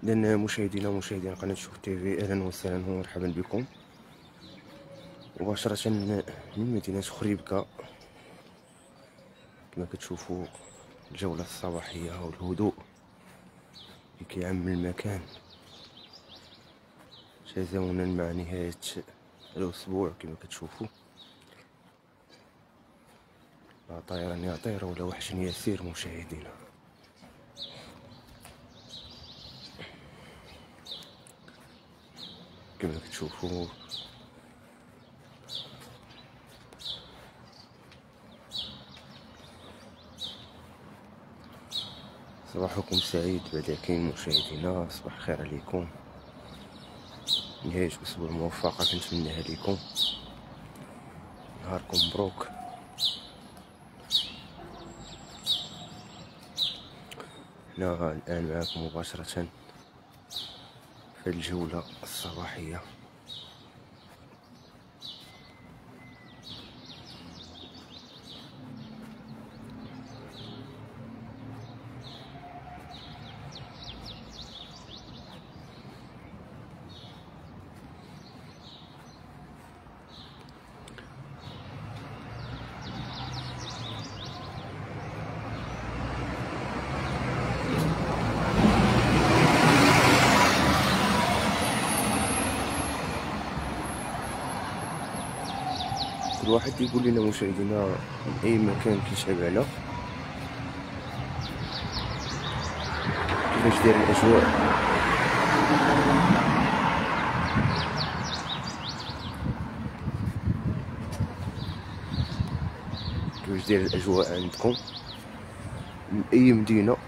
إذن مشاهدين قناة شوف تيفي، أهلا وسهلا ومرحبا بكم مباشرة من مدينة خريبكة. كما كتشوفوا الجولة الصباحية والهدوء اللي كيعم المكان تزامنا مع نهاية الأسبوع. كما كتشوفوا لا طيرا يطير ولا وحش يسير مشاهدينا. كما كتشوفوا صباحكم سعيد بعداكين مشاهدينا، صباح خير عليكم، نهاية أسبوع موفقة كنتمناها لكم، نهاركم مبروك. حنا الآن معكم مباشرة في الجولة الصباحية. كل واحد يقول لنا مشاهدينا من اي مكان كيتابعنا كيفاش داير الاجواء. كيفاش داير الاجواء عندكم من اي مدينه.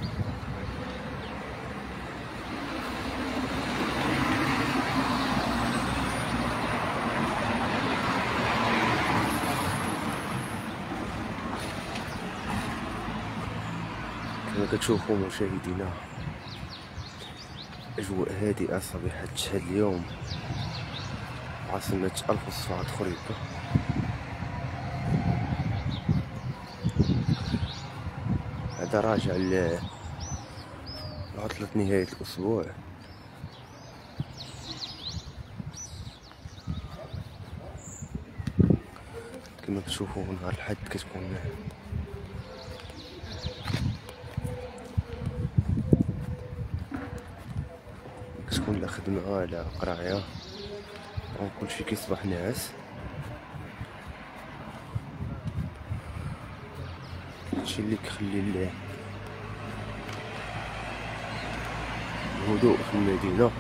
كما كتشوفوا مشاهدينا أجواء هادئة صبيحة اليوم عاصمة الفوسفات خريبكة. هذا راجع لعطلة نهاية الأسبوع. كما كتشوفوا نهار الحد كتكون لا خدمة لا قراية، كلشي كيصبح ناعس. هادشي اللي كيخلي الهدوء في المدينة.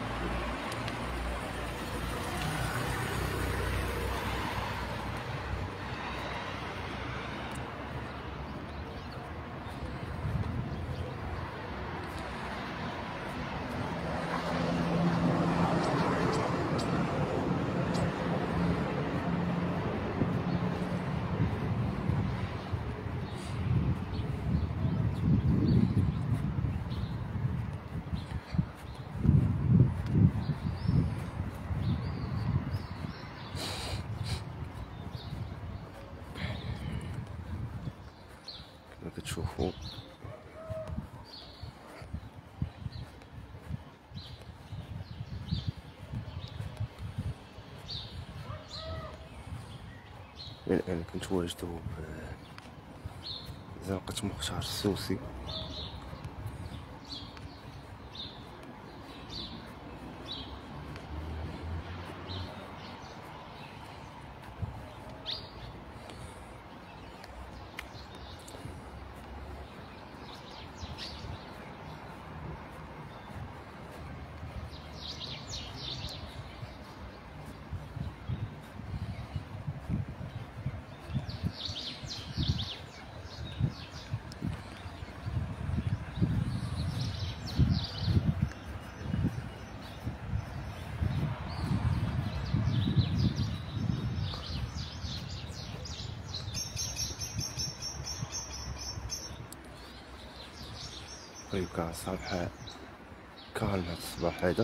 كما كتشوفوا الآن كنتواجدوا بزنقة مختار السوسي. خريبكة صباح كالم هاد الصباح هذا.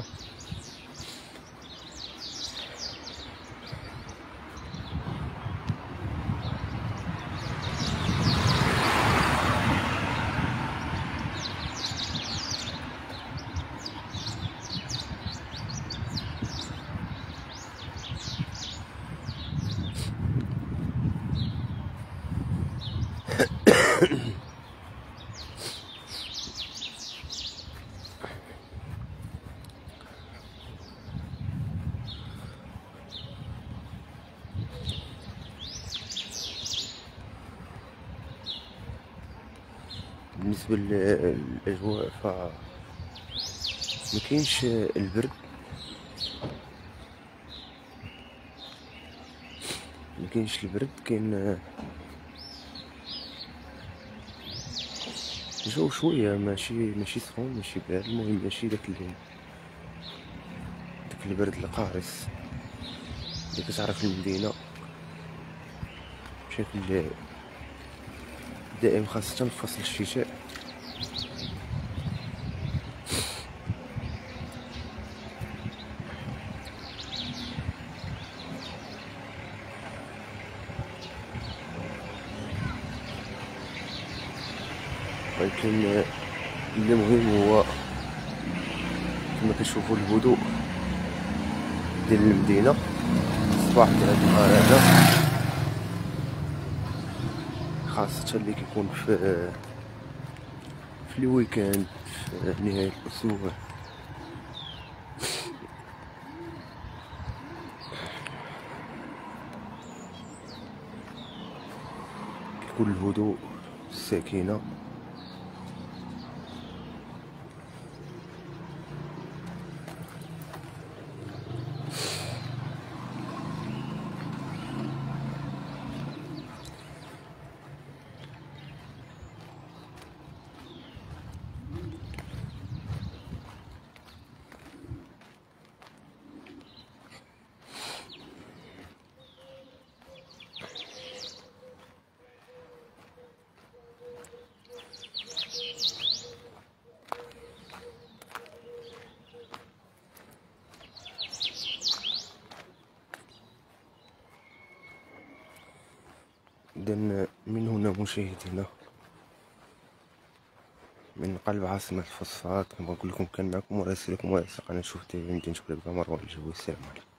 بالنسبة للأجواء مكاينش البرد، كاين الجو شوية ماشي سخون ماشي بارد، المهم ماشي داك البرد القارس اللي كتعرف المدينة بشكل دائم، خاصة في فصل الشتاء. ولكن اللي مهم هو كما كتشوفوا الهدوء ديال المدينة الصباح ديال هاد النهار هذا، خاصة اللي كيكون في الويكاند، في نهاية الأسبوع. كيكون الهدوء السكينة. إذن من هنا مشاهدينا من قلب عاصمة الفوسفات، كما نقول لكم كان معكم مراسلكم ورئيس قناة شوف تي في مدينة بلقبة مروان الجوي. السلام عليكم.